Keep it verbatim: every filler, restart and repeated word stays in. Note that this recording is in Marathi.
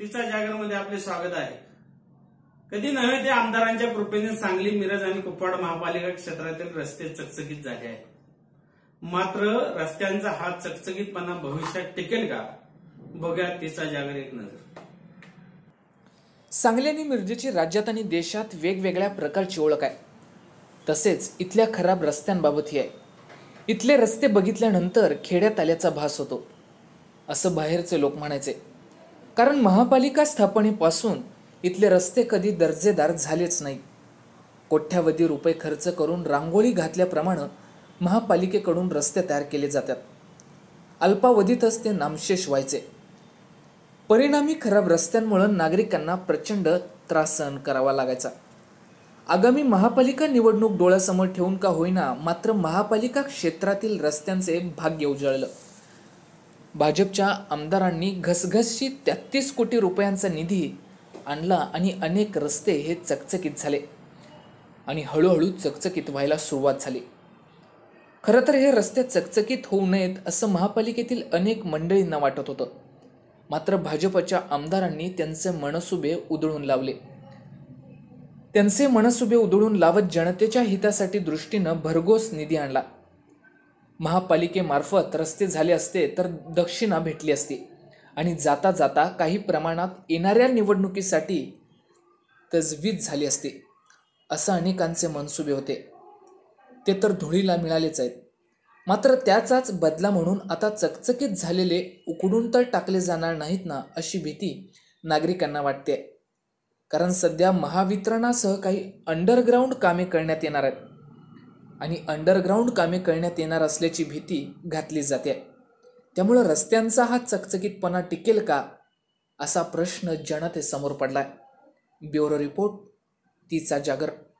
तिचा जागरमध्ये आपले स्वागत आहे। कधी नव्हे ते आमदारांच्या कृपेने सांगली, मिरज आणि कुपवाड महापालिका क्षेत्रातील रस्ते चकचकीत झाले आहेत। मात्र रस्त्यांचा हा चकचकीतपणा भविष्यात टिकेल का? बघूया तिचा जागर एक नजर। सांगली आणि मिरजेची राज्यात आणि देशात वेगवेगळ्या प्रकारची ओळख आहे। तसेच इथल्या खराब रस्त्यांबाबतही आहे। इथले रस्ते बघितल्यानंतर खेड्यात आल्याचा भास होतो असं बाहेरचे लोक म्हणायचे। कारण महापालिका स्थापनेपासून इथले रस्ते कधी दर्जेदार झालेच नाही। कोट्यावधी रुपये खर्च करून रांगोळी घातल्याप्रमाणे महापालिकेकडून रस्ते तयार केले जातात। अल्पावधीतच ते नामशेष व्हायचे। परिणामी खराब रस्त्यांमुळे नागरिकांना प्रचंड त्रास सहन करावा लागायचा। आगामी महापालिका निवडणूक डोळ्यासमोर ठेवून का होईना, मात्र महापालिका क्षेत्रातील रस्त्यांचे भाग्य उजळलं। भाजपच्या आमदारांनी घसघशी तेहतीस कोटी रुपयांचा निधी आणला आणि अनेक रस्ते हे चकचकीत झाले आणि हळूहळू चकचकीत व्हायला सुरुवात झाली। खरं तर हे रस्ते चकचकीत होऊ नयेत असं महापालिकेतील अनेक मंडळींना वाटत होतं। मात्र भाजपच्या आमदारांनी त्यांचे मनसुबे उधळून लावले। त्यांचे मनसुबे उधळून लावत जनतेच्या हितासाठी दृष्टीनं भरघोस निधी आणला। महापालिकेमार्फत रस्ते झाले असते तर दक्षिणा भेटली असती आणि जाता जाता काही प्रमाणात येणाऱ्या निवडणुकीसाठी तजवीज झाली असती, असं अनेकांचे मनसुबे होते। ते तर धुळीला मिळालेच आहेत। मात्र त्याचाच बदला म्हणून आता चकचकीत झालेले उकडून तर टाकले जाणार नाहीत ना, अशी भीती नागरिकांना वाटते। कारण सध्या महावितरणासह काही अंडरग्राऊंड कामे करण्यात येणार आहेत आणि अंडरग्राऊंड कामे करण्यात येणार असल्याची भीती घातली जाते। त्यामुळे रस्त्यांचा हा चकचकीतपणा टिकेल का, असा प्रश्न जनतेसमोर पडलाय। ब्युरो रिपोर्ट, तिचा जागर।